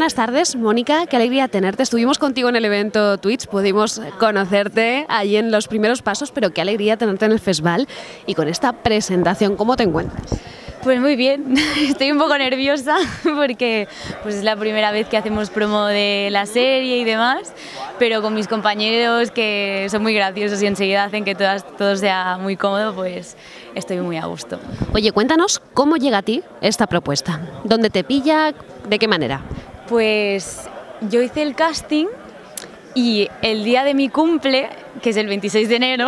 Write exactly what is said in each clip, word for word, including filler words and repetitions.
buenas tardes, Mónica, qué alegría tenerte. Estuvimos contigo en el evento Twitch, pudimos conocerte allí en los primeros pasos, pero qué alegría tenerte en el festival y con esta presentación. ¿Cómo te encuentras? Pues muy bien, estoy un poco nerviosa porque pues es la primera vez que hacemos promo de la serie y demás, pero con mis compañeros que son muy graciosos y enseguida hacen que todas, todo sea muy cómodo, pues estoy muy a gusto. Oye, cuéntanos cómo llega a ti esta propuesta, dónde te pilla, de qué manera. Pues yo hice el casting y el día de mi cumple, que es el veintiséis de enero,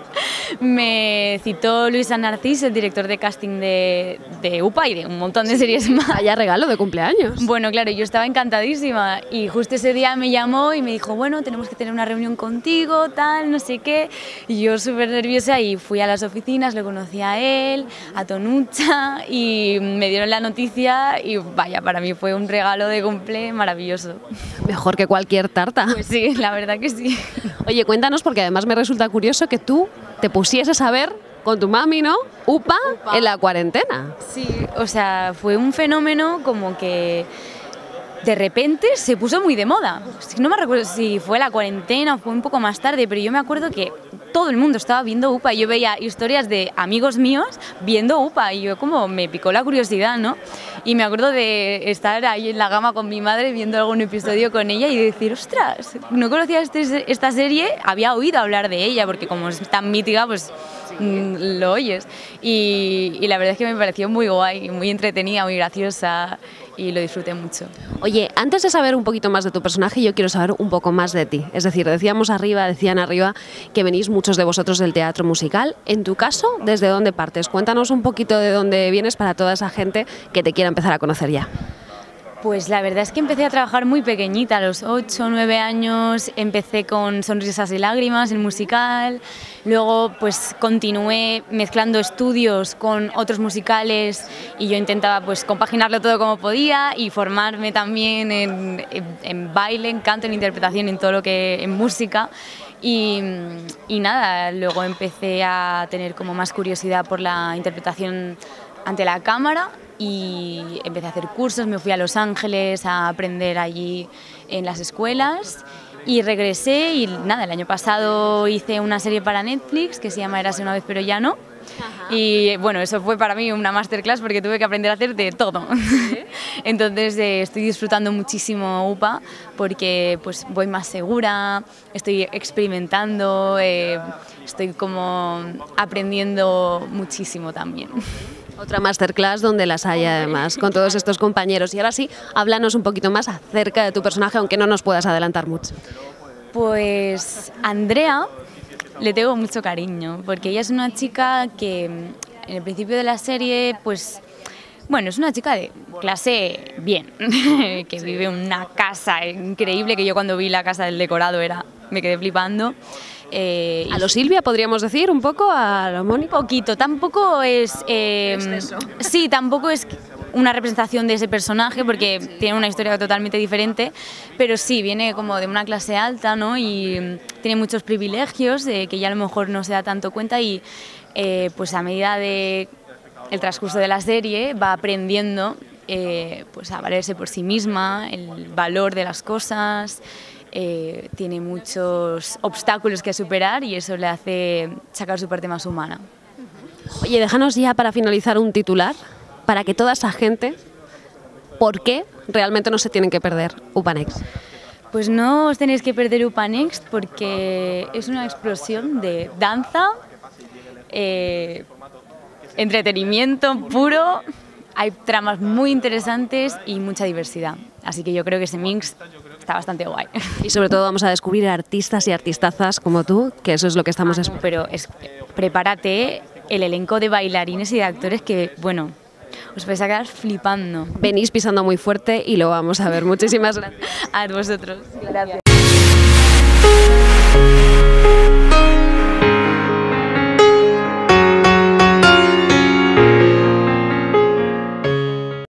me citó Luis Narcís, el director de casting de, de UPA y de un montón de series más. Vaya regalo de cumpleaños. Bueno, claro, yo estaba encantadísima y justo ese día me llamó y me dijo, bueno, tenemos que tener una reunión contigo, tal, no sé qué. Y yo súper nerviosa y fui a las oficinas, lo conocí a él, a Tonucha y me dieron la noticia y vaya, para mí fue un regalo de cumple maravilloso. Mejor que cualquier tarta. Pues sí, la verdad que sí. Oye, cuéntanos, porque además me resulta curioso que tú te pusieses a ver con tu mami, ¿no? UPA, UPA en la cuarentena. Sí, o sea, fue un fenómeno como que de repente se puso muy de moda. No me recuerdo si fue la cuarentena o fue un poco más tarde, pero yo me acuerdo que todo el mundo estaba viendo UPA y yo veía historias de amigos míos viendo UPA y yo como me picó la curiosidad, ¿no? Y me acuerdo de estar ahí en la gama con mi madre viendo algún episodio con ella y decir, ostras, no conocía este, esta serie, había oído hablar de ella porque como es tan mítica, pues mmm, lo oyes. Y, y la verdad es que me pareció muy guay, muy entretenida, muy graciosa y lo disfruté mucho. Oye, antes de saber un poquito más de tu personaje, yo quiero saber un poco más de ti. Es decir, decíamos arriba, decían arriba que venís muchos de vosotros del teatro musical. En tu caso, ¿desde dónde partes? Cuéntanos un poquito de dónde vienes para toda esa gente que te quiera empezar a conocer ya. Pues la verdad es que empecé a trabajar muy pequeñita, a los ocho o nueve años empecé con Sonrisas y Lágrimas, el musical, luego pues continué mezclando estudios con otros musicales y yo intentaba pues compaginarlo todo como podía y formarme también en, en, en baile, en canto, en interpretación, en todo lo que en música. Y, y nada, luego empecé a tener como más curiosidad por la interpretación ante la cámara y empecé a hacer cursos, me fui a Los Ángeles a aprender allí en las escuelas y regresé y nada, el año pasado hice una serie para Netflix que se llama Érase una vez pero ya no. Ajá. Y bueno, eso fue para mí una masterclass porque tuve que aprender a hacer de todo. ¿Sí? Entonces eh, estoy disfrutando muchísimo UPA porque pues voy más segura, estoy experimentando, eh, estoy como aprendiendo muchísimo también. Otra masterclass donde las hay además, con todos estos compañeros. Y ahora sí, háblanos un poquito más acerca de tu personaje, aunque no nos puedas adelantar mucho. Pues Andrea le tengo mucho cariño, porque ella es una chica que en el principio de la serie, pues, bueno, es una chica de clase bien, que vive en una casa increíble, que yo cuando vi la casa del decorado era, me quedé flipando. Eh, ¿A lo Silvia podríamos decir un poco? ¿A lo Mónica? Un poquito, tampoco es... Eh, sí, tampoco es una representación de ese personaje porque tiene una historia totalmente diferente, pero sí, viene como de una clase alta, ¿no? Y tiene muchos privilegios de que ya a lo mejor no se da tanto cuenta y eh, pues a medida de el transcurso de la serie va aprendiendo eh, pues a valerse por sí misma, el valor de las cosas. Eh, tiene muchos obstáculos que superar y eso le hace sacar su parte más humana. Oye, déjanos ya para finalizar un titular para que toda esa gente, ¿por qué realmente no se tienen que perder UPA Next? Pues no os tenéis que perder UPA Next porque es una explosión de danza, eh, entretenimiento puro, hay tramas muy interesantes y mucha diversidad. Así que yo creo que ese mix está bastante guay. Y sobre todo vamos a descubrir artistas y artistazas como tú, que eso es lo que estamos ah, esperando. Pero es, prepárate el elenco de bailarines y de actores que, bueno, os vais a quedar flipando. Venís pisando muy fuerte y lo vamos a ver. Muchísimas gracias. A vosotros. Gracias.